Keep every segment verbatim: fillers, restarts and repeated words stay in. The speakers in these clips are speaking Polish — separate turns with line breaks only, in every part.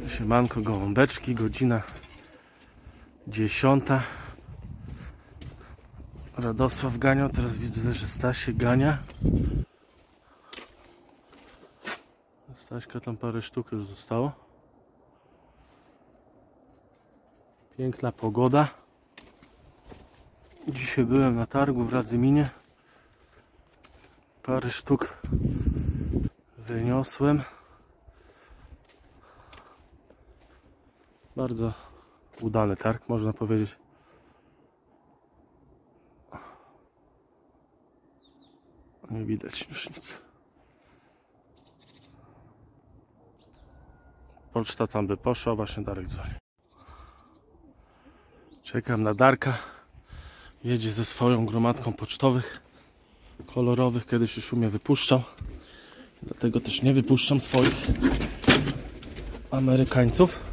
Siemanko, gołąbeczki, godzina dziesiąta. Radosław ganiał, teraz widzę, że Stasie gania. Staśka tam parę sztuk już zostało. Piękna pogoda. Dzisiaj byłem na targu w Radzyminie. Parę sztuk wyniosłem. Bardzo udany targ, można powiedzieć. Nie widać już nic. Poczta tam by poszła, właśnie Darek dzwoni. Czekam na Darka. Jedzie ze swoją gromadką pocztowych kolorowych. Kiedyś już u mnie wypuszczał. Dlatego też nie wypuszczam swoich Amerykańców.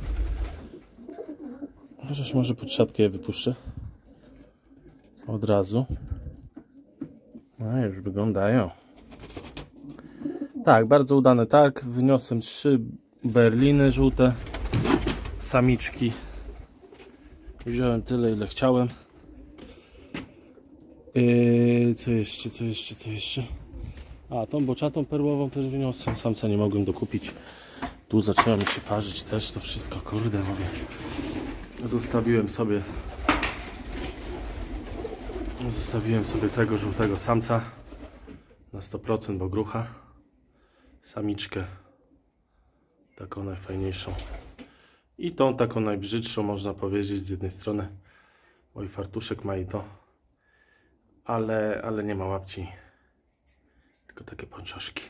Chociaż może pod siatkę je wypuszczę. Od razu. No już wyglądają. Tak, bardzo udany targ. Wyniosłem trzy berliny żółte. Samiczki. Wziąłem tyle, ile chciałem. Yy, co jeszcze, co jeszcze, co jeszcze? A, tą boczatą perłową też wyniosłem. Samca nie mogłem dokupić. Tu zaczęła mi się parzyć też to wszystko. Kurde, mówię. Zostawiłem sobie Zostawiłem sobie tego żółtego samca na sto procent, bo grucha. Samiczkę taką najfajniejszą. I tą taką najbrzydszą, można powiedzieć, z jednej strony. Mój fartuszek ma i to. Ale, ale nie ma łapci. Tylko takie pończoszki.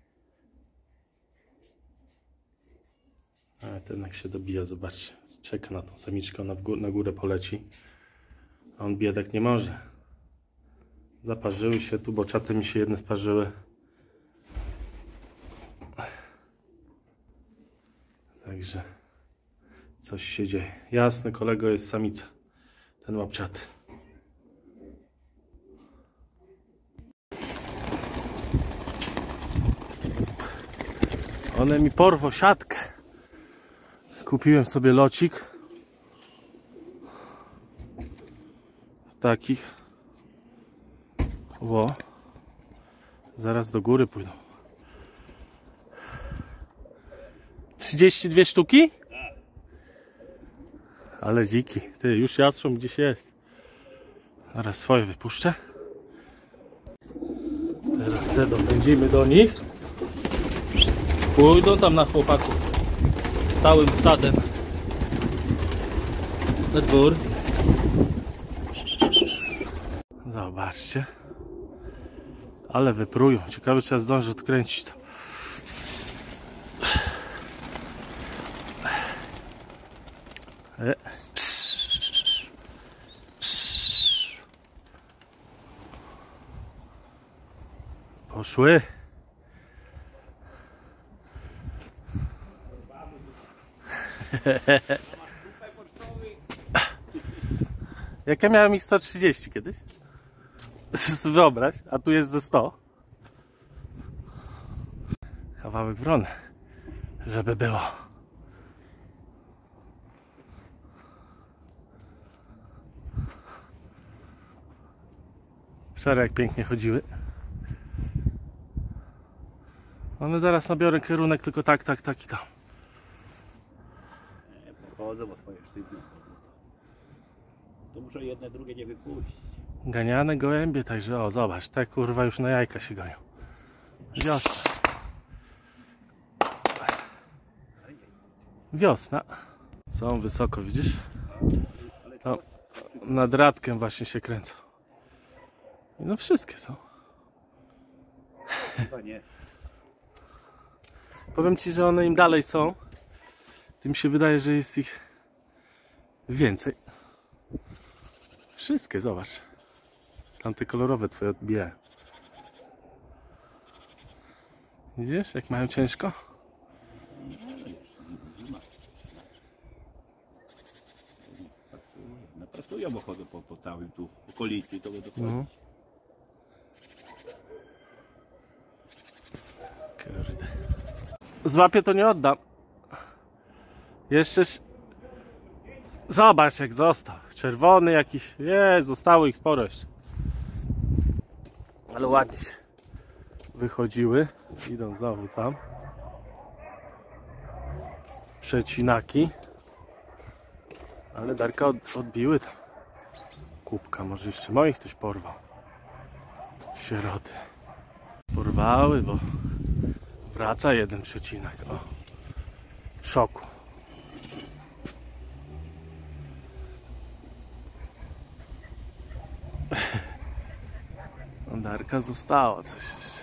A ten jak się dobija, zobaczcie. Czeka na tą samiczkę, ona w gó na górę poleci. A on biedak nie może. Zaparzyły się tu, bo czaty mi się jedne sparzyły. Także coś się dzieje. Jasne, kolego, jest samica. Ten łapciaty. One mi porwą siatkę. Kupiłem sobie locik. Takich. Ło. Zaraz do góry pójdą. trzydzieści dwie sztuki? Ale dziki. Ty, już jastrząb gdzieś jest. Zaraz swoje wypuszczę. Teraz te dopędzimy do nich. Pójdą tam na chłopaków. Całym stadem. Na dwór. Zobaczcie. Ale wyprują. Ciekawe, czy ja zdążę odkręcić to. E. Poszły. Jak ja miałem ich sto trzydzieści kiedyś. Wyobraź, a tu jest ze sto. Kawałek wrony, żeby było. Wczoraj jak pięknie chodziły. One zaraz nabiorę kierunek, tylko tak, tak, tak i tam.
Nie pochodzą, bo twoje sztywne. To muszę jedne, drugie nie wypuścić.
Ganiane gołębie, także o, zobacz, te kurwa już na jajka się gonią. Wiosna. Wiosna. Są wysoko, widzisz? No, nad radkiem właśnie się kręcą. No wszystkie są.
Chyba nie.
Powiem ci, że one im dalej są, tym się wydaje, że jest ich więcej. Wszystkie, zobacz. Tamte kolorowe twoje odbijają. Widzisz, jak mają ciężko?
Pracują, bo chodzą po, po całym tu okolicy i to będą chodzić.
No. Kurde. Złapię, to nie oddam. Jeszcze... Zobacz jak został. Czerwony jakiś. Jest, zostało ich sporo jeszcze. Ale ładnie się wychodziły. Idą znowu tam. Przecinaki. Ale Darka od, odbiły tam. Kubka, może jeszcze moich coś porwał. Sieroty. Porwały, bo wraca jeden przecinak. O. W szoku. Darka została coś jeszcze.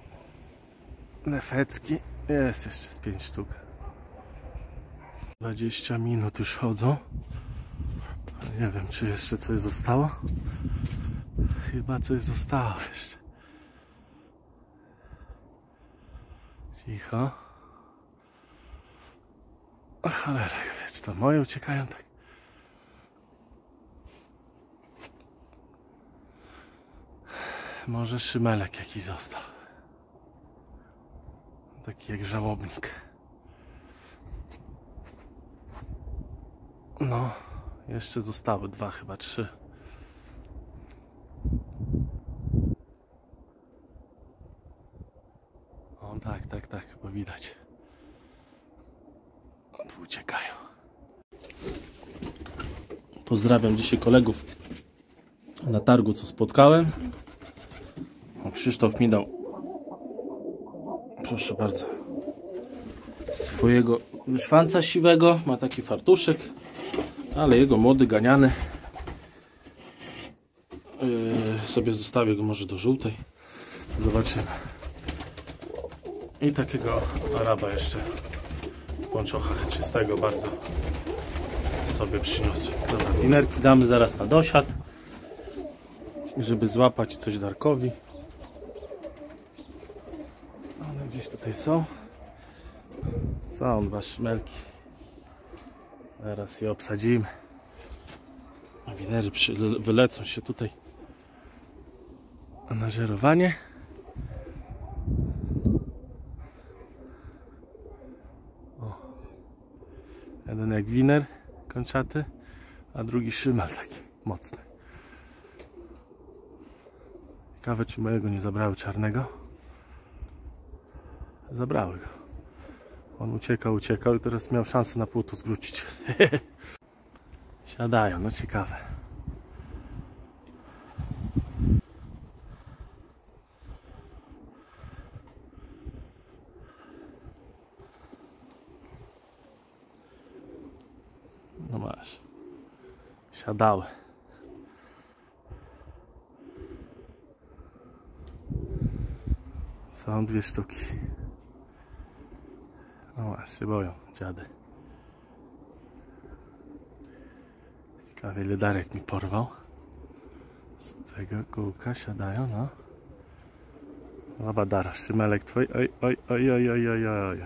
Nefecki jest jeszcze z pięć sztuk. dwadzieścia minut już chodzą. Nie wiem, czy jeszcze coś zostało. Chyba coś zostało jeszcze. Cicho. O cholera, czy to moje uciekają tak? Może szymelek jakiś został. Taki jak żałobnik. No, jeszcze zostały dwa, chyba trzy. O tak, tak, tak, bo widać. O, tu uciekają. Pozdrawiam dzisiaj kolegów na targu, co spotkałem. O, Krzysztof mi dał, proszę bardzo, swojego szwanca siwego. Ma taki fartuszek, ale jego młody, ganiany. Yy, sobie zostawię go może do żółtej. Zobaczymy. I takiego araba jeszcze w pończochach czystego bardzo sobie przyniosłem. Dobra, winerki damy zaraz na dosiad, żeby złapać coś Darkowi. One gdzieś tutaj są. Są dwa szmelki. Zaraz je obsadzimy. A winery przy, wylecą się tutaj na żerowanie. O. Jeden jak winer kończaty, a drugi szymel taki mocny. Ciekawe, czy mojego nie zabrały czarnego. Zabrały go. On uciekał, uciekał i teraz miał szansę na płotu zwrócić. Siadają, no ciekawe. No masz. Siadały. Są dwie sztuki. No aż się boją, dziady. Ciekawie, ile Darek mi porwał. Z tego kółka siadają, no. Łaba Dara, szymelek twój. Oj, oj, oj, oj, oj, oj, oj.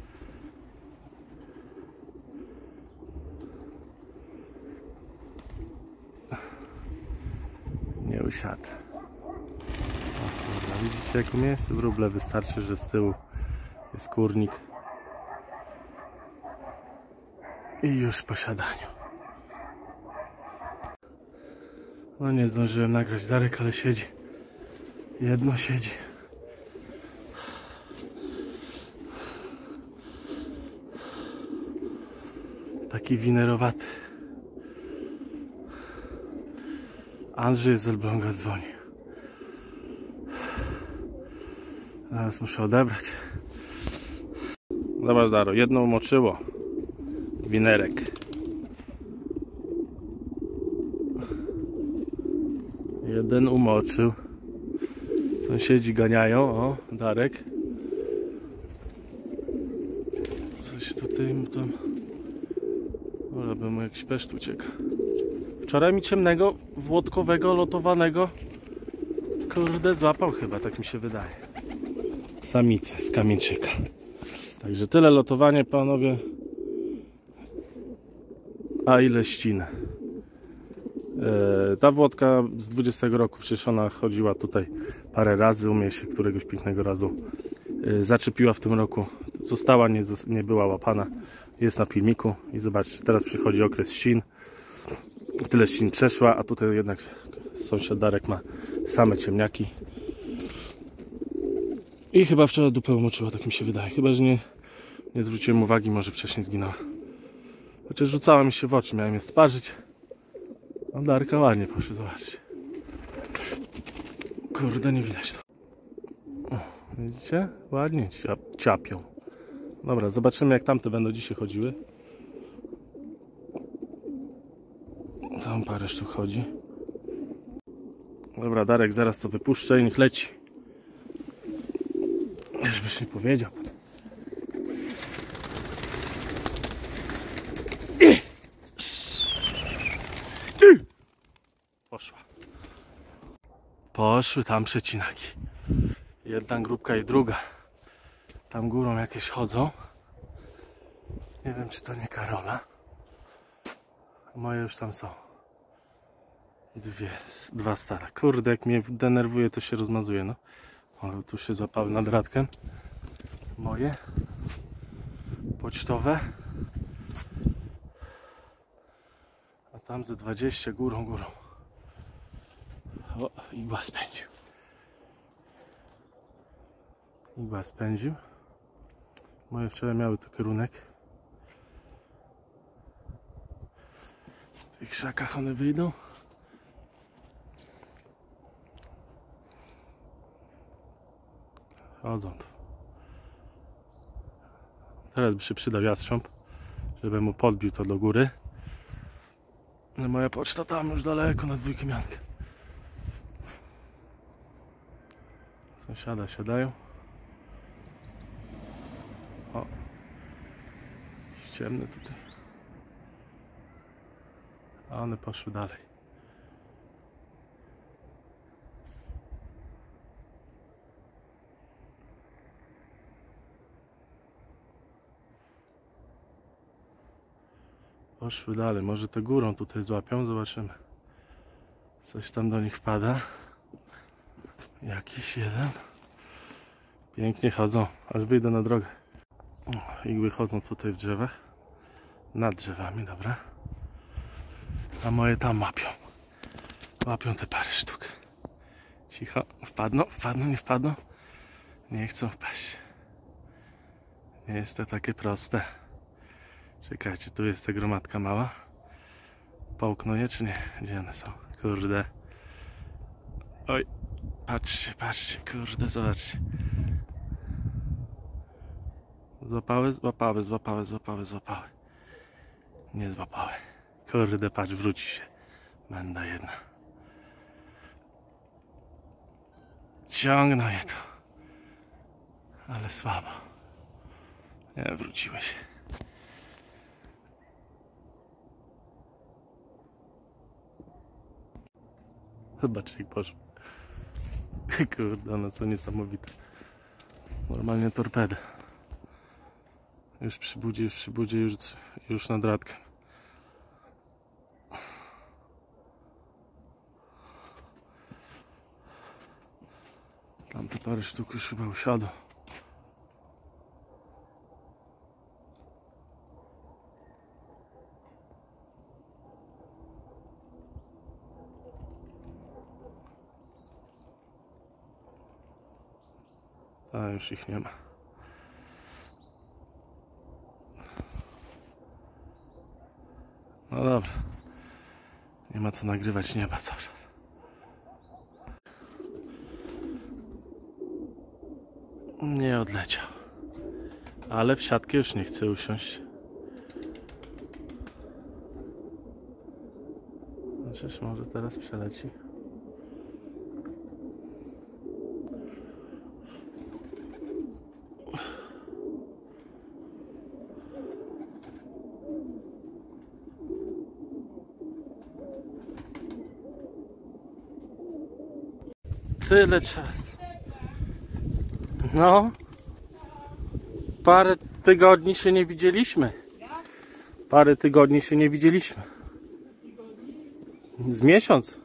Nie usiadł. O kurwa, widzicie jakie miejsce? Wróble, wystarczy, że z tyłu jest kurnik. I już po siadaniu. No nie zdążyłem nagrać Darek, ale siedzi. Jedno siedzi. Taki winerowaty. Andrzej z Elbląga dzwoni. Zaraz muszę odebrać. Zobacz, Daro, jedno umoczyło. Winerek. Jeden umoczył. Sąsiedzi ganiają. O, Darek. Coś tutaj mu tam... Może by mu jakiś peszcz ucieka. Wczoraj mi ciemnego, włodkowego, lotowanego kurde złapał chyba, tak mi się wydaje. Samicę z kamieńczyka. Także tyle lotowanie, panowie. A ile ściny. E, ta włodka z dwudziestego roku, przecież ona chodziła tutaj parę razy, u mnie się któregoś pięknego razu e, zaczepiła w tym roku. Została, nie, nie była łapana. jest na filmiku. I zobaczcie, teraz przychodzi okres sin. Tyle sin przeszła, a tutaj jednak sąsiad Darek ma same ciemniaki. I chyba wczoraj dupę umoczyła, tak mi się wydaje. Chyba, że nie, nie zwróciłem uwagi, może wcześniej zginęła. Chociaż rzucała mi się w oczy, miałem je sparzyć. No Darka ładnie poszły, zobaczcie. Kurde, nie widać to. O, widzicie? Ładnie ciapią. Dobra, zobaczymy jak tamte będą dzisiaj chodziły. Tam parę sztuk chodzi. Dobra, Darek zaraz to wypuszczę i niech leci. Żebyś nie powiedział. Poszła. Poszły tam przecinaki. Jedna grupka i druga. Tam górą jakieś chodzą. Nie wiem, czy to nie Karola. Moje już tam są. Dwie, dwa stada. Kurde, jak mnie denerwuje, to się rozmazuje, no. O, tu się złapały nad radkiem. Moje. Pocztowe. A tam ze dwadzieścia górą, górą. O, igła spędził. Igła spędził. Moje wczoraj miały tu kierunek. W tych krzakach one wyjdą. Chodzą tu. Teraz by się przydał jastrząb, żeby mu podbił to do góry. Ale moja poczta tam już daleko na dwójkę miankę. Sąsiada siadają. O, ciemne tutaj. A one poszły dalej. Poszły dalej. Może te górą tutaj złapią. Zobaczymy. Coś tam do nich wpada. Jakiś jeden. Pięknie chodzą. Aż wyjdę na drogę. O, igły chodzą tutaj w drzewach. Nad drzewami, dobra. A moje tam łapią. Łapią te parę sztuk. Cicho. Wpadną, wpadną, nie wpadną. Nie chcą wpaść. Nie jest to takie proste. Czekajcie, tu jest ta gromadka mała. Połkną je czy nie? Gdzie one są? Kurde. Oj. Patrzcie, patrzcie, kurde, zobaczcie. Złapały, złapały, złapały, złapały, złapały. Nie złapały. Kurde, patrz, wróci się. Menda jedna. Ciągną je tu. Ale słabo. Nie, wróciły się. Zobaczcie, jak poszło. Kurde, one są niesamowite. Normalnie torpedy. Już przy budzie, już przy budzie, już, już nad radkiem. Tamte parę sztuk już chyba usiadło. A już ich nie ma. No dobra. Nie ma co nagrywać nieba cały czas. Nie odleciał. Ale w siatkę już nie chcę usiąść. Chociaż może teraz przeleci. Tyle czasu. No. Parę tygodni się nie widzieliśmy. Parę tygodni się nie widzieliśmy. Z miesiąc.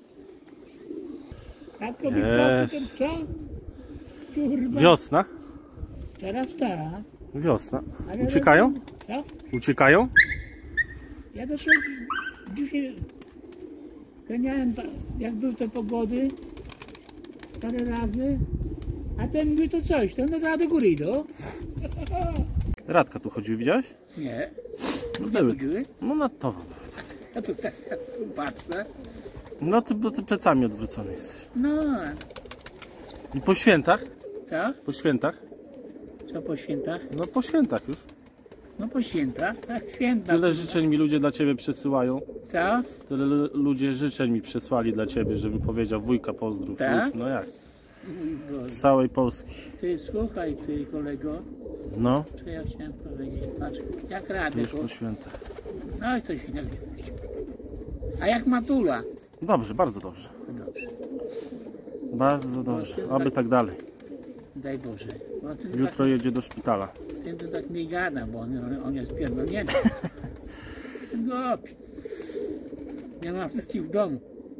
Tatko byś potem co? Kurwa.
Wiosna.
Teraz tak.
Wiosna.
Ale
Uciekają?
Co?
Uciekają?
Ja do tego dzisiaj ganiałem, pa- jak były te pogody, parę razy, a ten mówi to coś, to no do góry idą.
Radka tu chodził, widziałeś?
Nie,
No
nie
były.
chodziły.
No na to.
Ja tu tak, tak tu patrzę.
No ty, bo ty plecami odwrócony jesteś.
No,
I po świętach?
co?
Po świętach?
Co po świętach?
No po świętach już.
No po świętach, tak, święta.
Tyle życzeń mi ludzie dla ciebie przysyłają.
Co?
Tyle lu- ludzie życzeń mi przysłali dla ciebie, żebym powiedział wujka pozdrów.
Tak?
No jak?
Mój Boże.
Z całej Polski.
Ty słuchaj, ty kolego,
No,
co ja chciałem powiedzieć, patrz, jak
to
Radek,
już po świętach.
no i coś innego. A jak Matula?
Dobrze, bardzo dobrze.
No dobrze,
Bardzo dobrze. Aby tak dalej.
daj Boże. Bo ty
Jutro jedzie do szpitala.
tak, z tym to tak nie gada, bo on, on, on jest pierdolnięty. Głupi. Nie ma wszystkich w domu.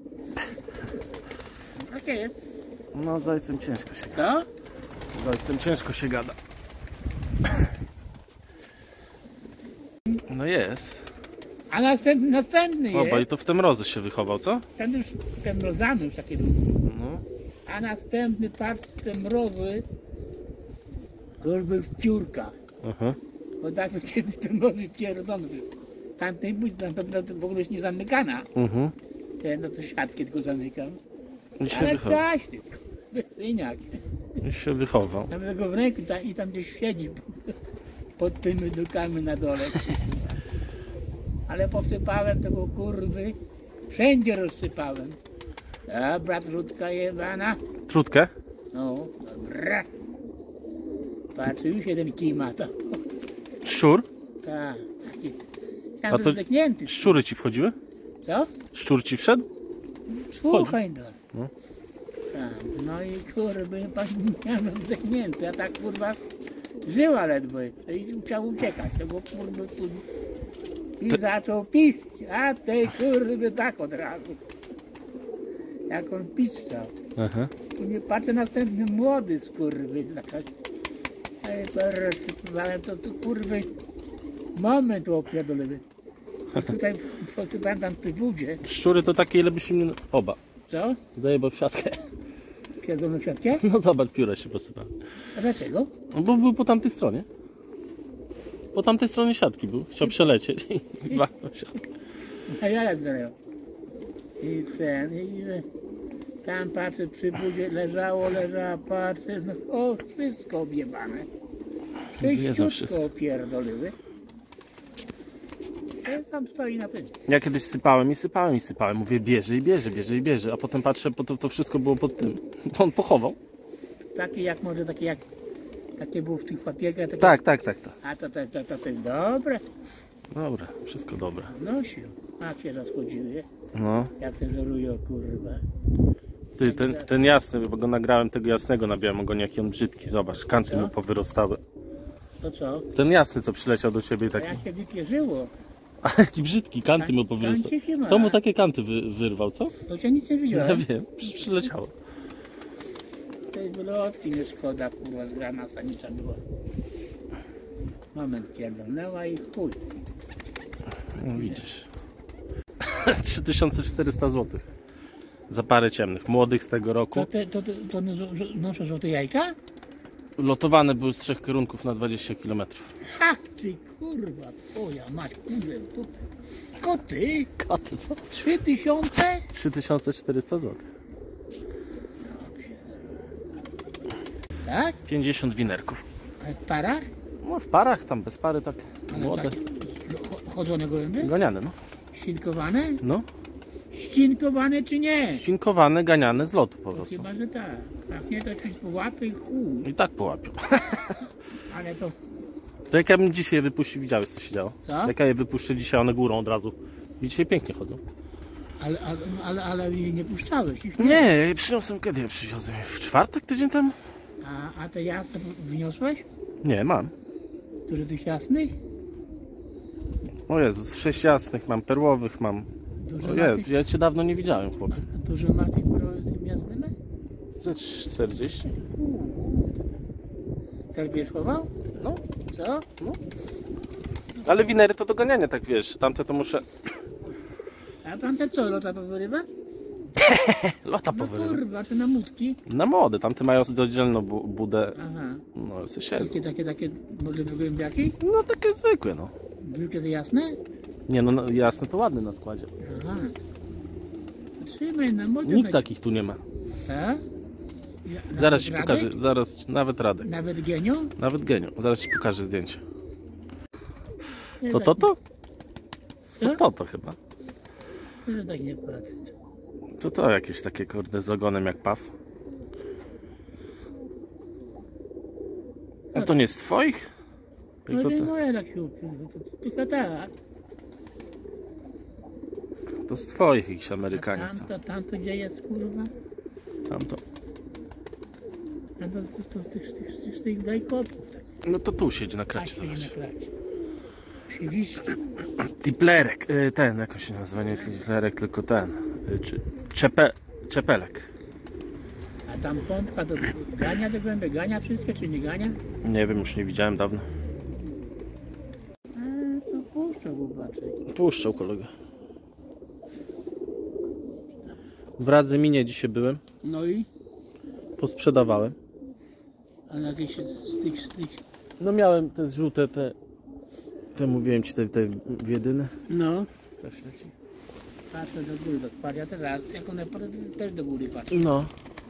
Takie jest.
No z ojcem ciężko się
Co?
gada. Z ojcem ciężko się gada. No jest.
A następny, następny
Oba i
jest.
to w te mrozy się wychował, co?
Ten już, ten mrozany już taki był.
No.
A następny, patrz, te mrozy, to już był w piórkach.
Aha.
Bo tak to kiedyś ten mrozy pierdolony był. Tamtej budzi, tam to, to w ogóle już nie zamykana.
Mhm.
Ja no to siatki tylko zamykam.
I się
Ale
wychował.
coś ty, syniak.
I się wychował.
Tam tego w ręku ta, i tam gdzieś siedzi pod tymi dukami na dole. Ale posypałem tego kurwy, wszędzie rozsypałem. Dobra, trudka jebana.
Trutkę?
No, dobra. Patrz, już jeden kij ma to.
Szczur?
Tak, taki.
A
Tam
to-
to zdechnięty.
Szczury ci wchodziły?
Co?
Szczur ci wszedł?
Słuchaj no.
No.
Tak, no i kurwy, miałem zdechnięty, a tak kurwa żyła ledwo i musiał uciekać, bo kurwy tu i
Ty-
zaczął piszć, a tej kurwy tak od razu. Jak on piszczał.
Aha.
I nie patrzę, następny młody skurwy taka. Ale to rozsypywałem, to tu kurwy moment opierdolony. I tutaj posypałem tam przy budzie.
Szczury to takie, ile byś im... Oba.
Co?
Zajebał w siatkę.
Pierdolną siatkę?
No zobacz, pióra się posypały.
A dlaczego?
No bo był po tamtej stronie. Po tamtej stronie siatki był. Chciał przelecieć i walnął siatkę.
A ja jak daję. I ten, i tam patrzę przy budzie, leżało, leżało, patrzę, no o, wszystko objebane.
Zjedzą
Wszystko
wszystko.
opierdoliły. To tam stoi na tym.
Ja kiedyś sypałem i sypałem i sypałem. Mówię, bierze i bierze, bierze i bierze. A potem patrzę, po to, to wszystko było pod tym. On pochował.
Takie jak może, takie jak, takie było w tych papierkach. Takie,
Tak, tak, tak, tak.
A to, to, to, to, to jest dobre.
Dobra, wszystko dobre.
Nosił. A się rozchodziły,
No.
jak se żerują, kurwa.
Ty, ten, ten jasny, bo go nagrałem, tego jasnego na białym ogonie, jaki on brzydki. Zobacz, kanty
Co?
mu powyrostały.
To co?
Ten jasny, co przyleciał do ciebie
A
taki.
jak się wypierzyło,
A jaki brzydki, kanty mu
Kan-
powyrostały.
kancie się ma.
To mu takie kanty wy, wyrwał, co?
to cię nic nie
Ja
widziałem.
wiem, przy- przyleciało.
Tej wylotki nie szkoda, kurwa, zgrana sanica była. Moment pierdolnęła i chuj.
No widzisz. trzy tysiące czterysta złotych. Za parę ciemnych, młodych z tego roku.
To, te, to, to, to noszą żółte jajka?
Lotowane były z trzech kierunków na dwadzieścia kilometrów.
Ha, ty kurwa, twoja mać, kurwa, tu. Koty?
Koty, co?
Trzy tysiące?
trzy tysiące czterysta złotych.
Tak?
pięćdziesiąt winerków.
A w parach?
No w parach, tam bez pary tak
Ale
młode.
tak, cho- chodzone gołębie?
Ganiane, no.
Ścinkowane?
No.
Ścinkowane czy nie?
Ścinkowane, ganiane z lotu po
To
prostu.
chyba, że tak. Jak nie, to ci łapy i chuj.
I tak połapią.
Ale to,
To jak ja bym dzisiaj je wypuścił, widziałeś co się działo?
Co?
Jak ja je wypuszczę dzisiaj, one górą od razu. I dzisiaj pięknie chodzą.
ale, ale, ale, ale jej nie puszczałeś ich,
Nie, ja je przyniosłem, kiedy je przywiozłem? W czwartek, tydzień temu?
A, a te jasne wyniosłeś?
Nie, mam.
Dużo tych jasnych?
O Jezus, sześć jasnych mam, perłowych mam.
Dużo
O
ma
Jezu,
tych,
ja cię dawno nie widziałem, chłopie.
dużo ma tych kurwa z tym jasnym?
Ze czterdzieści?
Uuu. Też będziesz chował?
No,
Co?
No. Ale winery to doganianie, tak wiesz, tamte to muszę...
A pan te co, lota powyrywa?
Lota
No
powyrywa.
kurwa, czy na mutki?
Na młode, tamte mają oddzielną bu budę.
Aha.
No, jest średnie.
Takie, takie, takie, może głębiaki?
No takie zwykłe, no.
Wielkie to jasne?
Nie no, no jasne, to ładny na składzie.
Aha. Trzymaj na modzie.
Nikt takich tu nie ma.
Tak? Ja,
Zaraz ci
Radek?
pokażę, zaraz, nawet Radek.
Nawet genio?
Nawet genio. Zaraz ci pokażę zdjęcie.
Nie,
To
tak
to to?
nie-
To to to chyba.
Co? Że tak nie patrzę.
To to jakieś takie kurde z ogonem jak paw. A to nie z twoich? Jak
No
to,
nie
to,
moje tak się upiły, to tylko tak.
to z twoich jakichś
A
Amerykanie są.
tamto, tamto gdzie jest kurwa?
Tamto.
A to, to, to, tych, tych, tych, tych dajkopów. Tak.
No to tu siedzi na
A
kracie,
się nie
zobacz.
na klacie. Siedliście.
Tiplerek, y, ten, jak on się nazywa, nie tiplerek, tylko ten. y, Czy, czepe, czepelek.
A tam pompka do gania do głębi, gania wszystkie czy nie gania?
Nie wiem, już nie widziałem dawno.
A to puszczę chłopaczek.
Puszczał kolega. W Radzyminie dzisiaj byłem,
No i?
posprzedawałem.
A na jakieś z tych, z tych.
No miałem te żółte, te, te mówiłem ci, te, te wiedyny.
No. Patrzę do góry, do patrzę teraz, jak one też do góry patrzą.
No.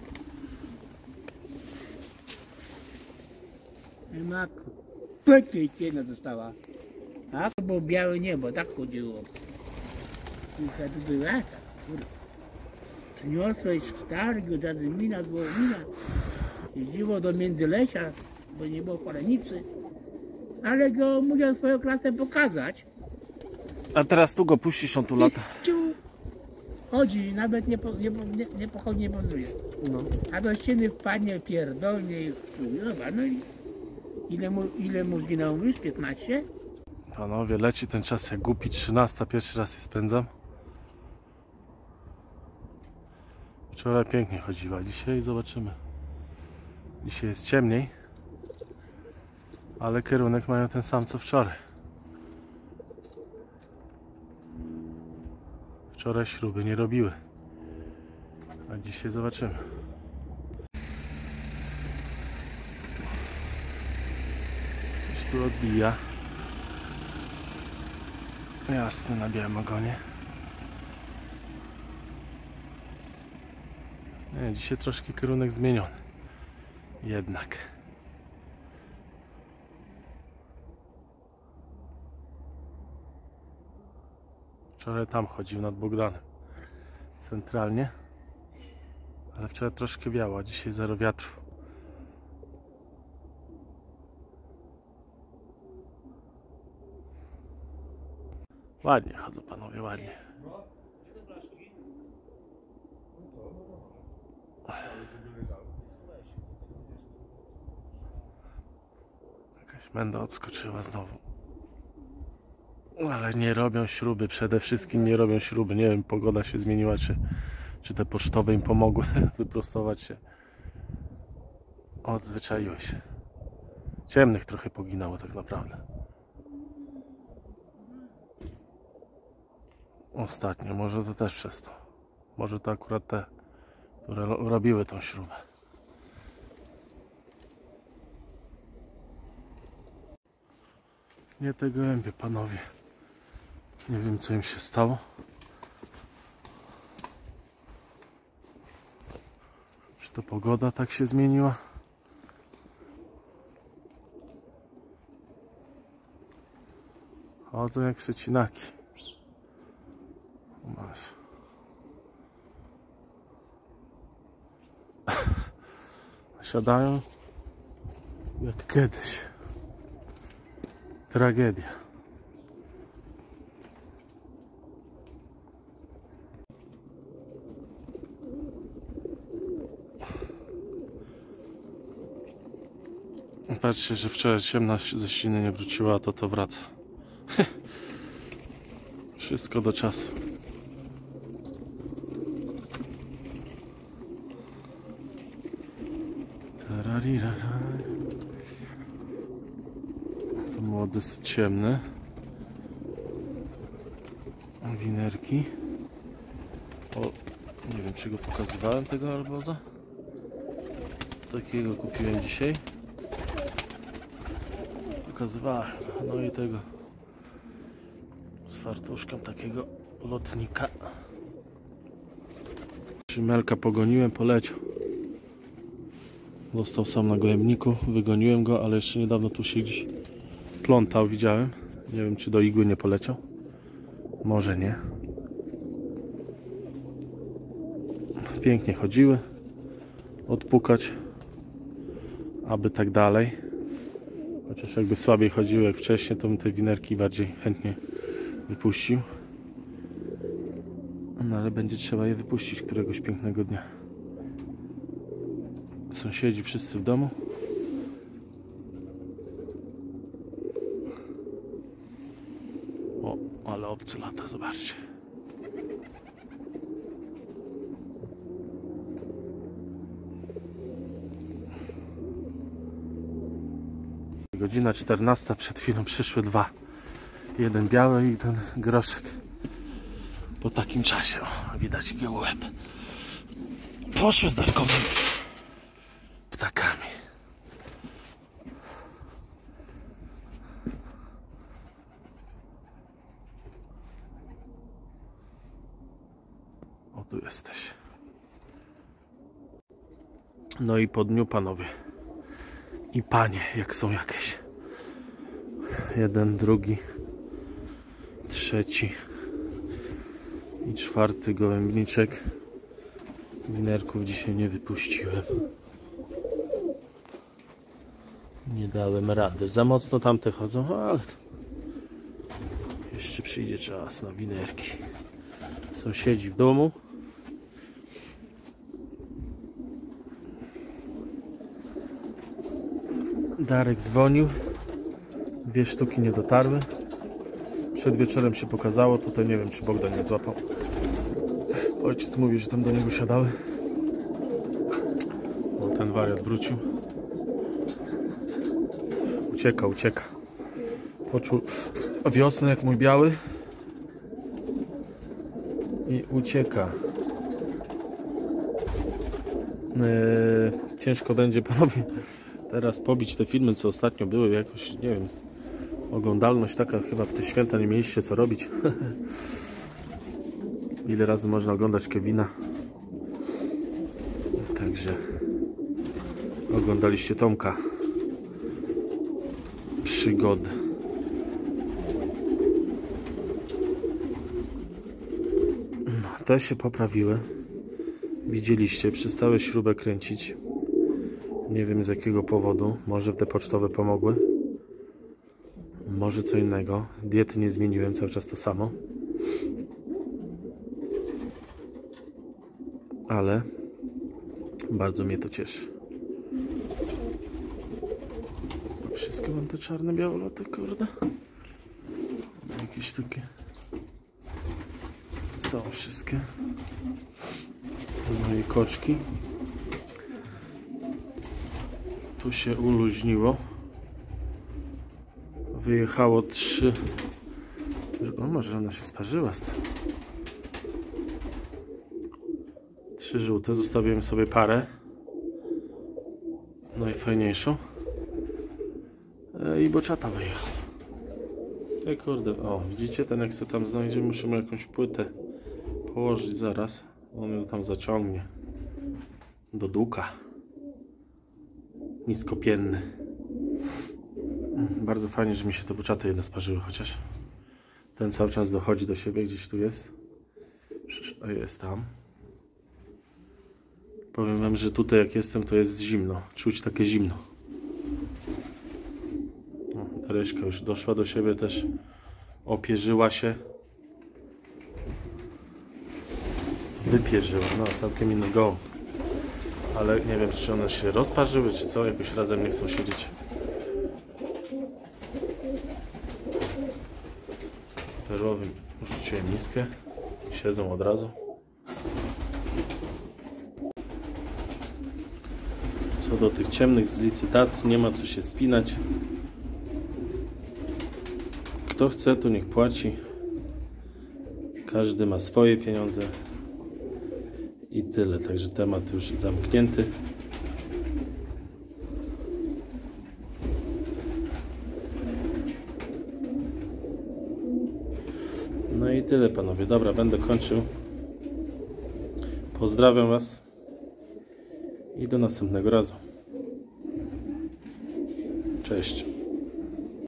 Nie ma pyty cienia została. A to było białe niebo, tak chodziło. I wtedy była tak, kurwa. Przyniosłeś starego Jadzymina z Wołomina. Jeździło do Międzylesia, bo nie było palenicy. Ale go musiał swoją klasę pokazać.
A teraz tu go puścisz, on tu lata.
Ciu. Chodzi, nawet nie, po, nie, po- nie, nie pochodzi, nie banduje.
No.
A do ściany wpadnie pierdolnie i chujowa. No i ile mu, ile mu zginęło już? piętnaście?
Panowie, leci ten czas jak głupi, trzynasta, pierwszy raz je spędzam. Wczoraj pięknie chodziła, dzisiaj zobaczymy. Dzisiaj jest ciemniej, ale kierunek mają ten sam co wczoraj. Wczoraj śruby nie robiły, a dzisiaj zobaczymy. Coś tu odbija. Jasne, na białym ogonie. Nie, dzisiaj troszkę kierunek zmieniony. Jednak. Wczoraj tam chodził nad Bogdanem. Centralnie. Ale wczoraj troszkę wiało, a dzisiaj zero wiatru. Ładnie chodzą panowie, ładnie. Jakaś menda odskoczyła znowu. Ale nie robią śruby, przede wszystkim nie robią śruby. Nie wiem, pogoda się zmieniła, czy, czy te pocztowe im pomogły wyprostować się. Odzwyczaiły się. Ciemnych trochę poginało tak naprawdę. Ostatnio, może to też przez to. Może to akurat te, które ro- robiły tą śrubę. Nie te gołębie, panowie. Nie wiem, co im się stało. Czy to pogoda tak się zmieniła? Chodzą jak przecinaki. Masz. Siadają jak kiedyś. Tragedia. Patrzcie, że wczoraj ciemna ze ściny nie wróciła, a to to wraca. Wszystko do czasu. Tararirara. dosyć ciemne. Winerki. O, nie wiem, czy go pokazywałem, tego arboza. Takiego kupiłem dzisiaj. Pokazywałem. No i tego z fartuszkiem takiego lotnika. Melka pogoniłem, poleciał. Został sam na gołębniku, wygoniłem go, ale jeszcze niedawno tu się gdzieś plątał, widziałem. Nie wiem, czy do igły nie poleciał. Może nie. Pięknie chodziły. Odpukać, aby tak dalej. Chociaż jakby słabiej chodziły jak wcześniej, to bym te winerki bardziej chętnie wypuścił. No ale będzie trzeba je wypuścić któregoś pięknego dnia. Sąsiedzi wszyscy w domu. O, ale obcy lata, zobaczcie. Godzina czternasta, przed chwilą przyszły dwa. Jeden biały i ten groszek. Po takim czasie, o, widać jego łeb. Poszły z dodatkowymi ptakami. O, tu jesteś. No i po dniu, panowie i panie, jak są jakieś. Jeden, drugi, trzeci i czwarty gołębniczek. Winerków dzisiaj nie wypuściłem. Nie dałem rady. Za mocno tamte chodzą, ale jeszcze przyjdzie czas na winerki. Sąsiedzi w domu. Darek dzwonił. Dwie sztuki nie dotarły. Przed wieczorem się pokazało. Tutaj nie wiem, czy Bogdan nie złapał. Ojciec mówi, że tam do niego siadały. O, ten wariat wrócił. Ucieka, ucieka. Poczuł wiosnę jak mój biały. I ucieka. Eee, ciężko będzie, panowie, teraz pobić te filmy, co ostatnio były. Jakoś, nie wiem, oglądalność taka, chyba w te święta nie mieliście co robić. Ile razy można oglądać Kevina. Także oglądaliście Tomka przygody. No, te się poprawiły. Widzieliście, przestały śrubę kręcić. Nie wiem z jakiego powodu. Może te pocztowe pomogły. Może co innego. Diety nie zmieniłem, cały czas to samo. Ale bardzo mnie to cieszy. Wszystko mam te czarne białoloty, kurde. Jakieś takie są wszystkie. Moje koczki. Tu się uluźniło. Wyjechało trzy. O, może ona się sparzyła z tym. Trzy żółte. Zostawiłem sobie parę. Najfajniejszą. I boczata wyjechał. Ej, kurde, o, widzicie, ten jak się tam znajdzie, musimy jakąś płytę położyć zaraz. On ją tam zaciągnie do duka. Niskopienny. Bardzo fajnie, że mi się te boczaty jedne sparzyły, chociaż ten cały czas dochodzi do siebie, gdzieś tu jest. A jest tam. Powiem wam, że tutaj jak jestem, to jest zimno. Czuć takie zimno. Tereśka już doszła do siebie też. Opierzyła się. Wypierzyła. No, całkiem inny gołąb. Ale nie wiem, czy one się rozparzyły, czy co. Jakoś razem nie chcą siedzieć. Perłowym rzuciłem miskę. Siedzą od razu. Co do tych ciemnych z licytacji, nie ma co się spinać. Kto chce, to niech płaci. Każdy ma swoje pieniądze. I tyle. Także temat już zamknięty. No i tyle, panowie. Dobra, będę kończył. Pozdrawiam was. I do następnego razu. Cześć.